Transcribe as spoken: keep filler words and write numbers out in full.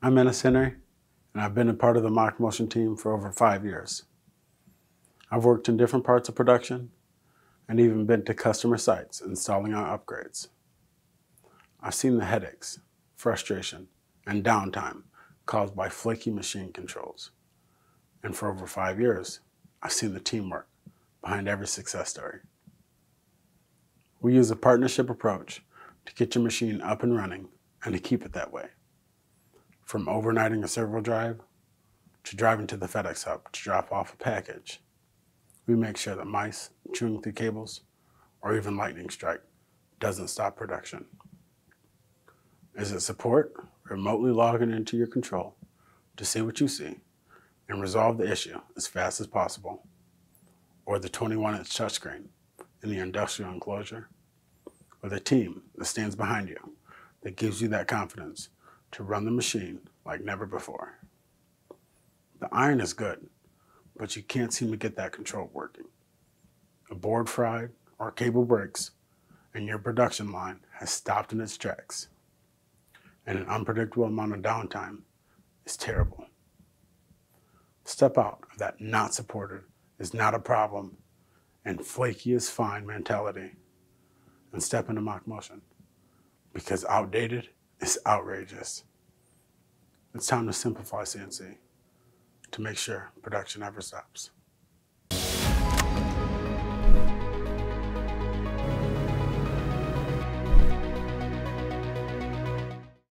I'm Ennis Henry, and I've been a part of the MachMotion team for over five years. I've worked in different parts of production and even been to customer sites installing our upgrades. I've seen the headaches, frustration, and downtime caused by flaky machine controls. And for over five years, I've seen the teamwork behind every success story. We use a partnership approach to get your machine up and running and to keep it that way. From overnighting a servo drive to driving to the FedEx hub to drop off a package, we make sure that mice chewing through cables or even lightning strike doesn't stop production. Is it support remotely logging into your control to see what you see and resolve the issue as fast as possible? Or the twenty-one inch touchscreen in the industrial enclosure? Or the team that stands behind you that gives you that confidence to run the machine like never before? The iron is good, but you can't seem to get that control working. A board fried or a cable breaks and your production line has stopped in its tracks. And an unpredictable amount of downtime is terrible. Step out of that not supported is not a problem and flaky is fine mentality and step into MachMotion, because outdated is outrageous. It's time to simplify C N C to make sure production never stops.